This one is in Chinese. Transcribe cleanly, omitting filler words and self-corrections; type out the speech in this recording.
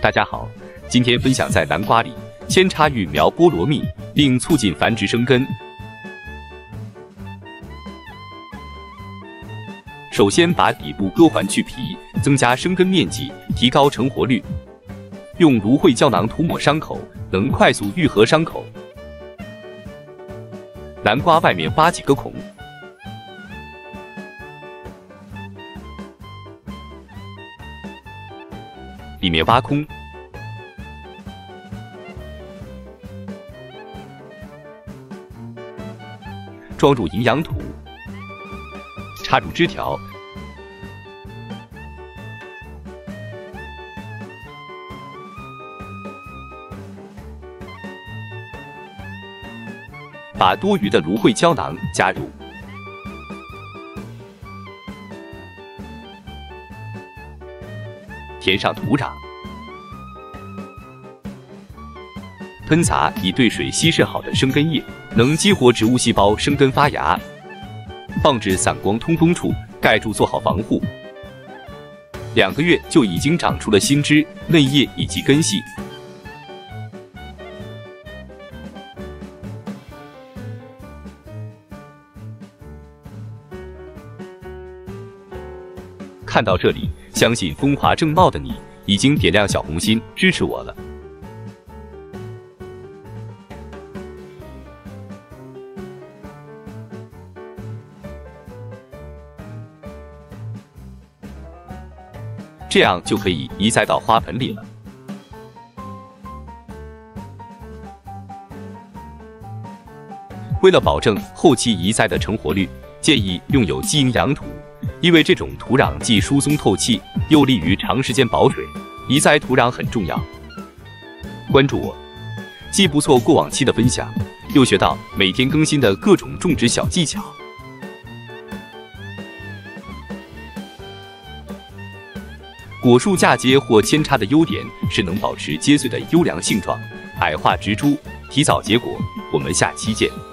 大家好，今天分享在南瓜里扦插育苗菠萝蜜，并促进繁殖生根。首先把底部割环去皮，增加生根面积，提高成活率。用芦荟胶囊涂抹伤口，能快速愈合伤口。南瓜外面挖几个孔，里面挖空，装入营养土，插入枝条，把多余的芦荟胶囊加入，填上土壤，喷洒已对水稀释好的生根液，能激活植物细胞生根发芽。放置散光通风处，盖住做好防护。2个月就已经长出了新枝、嫩叶以及根系。看到这里，相信风华正茂的你已经点亮小红心支持我了。这样就可以移栽到花盆里了。为了保证后期移栽的成活率，建议用有机营养土。因为这种土壤既疏松透气，又利于长时间保水，移栽土壤很重要。关注我，既不错过往期的分享，又学到每天更新的各种种植小技巧。果树嫁接或扦插的优点是能保持结穗的优良性状，矮化植株，提早结果。我们下期见。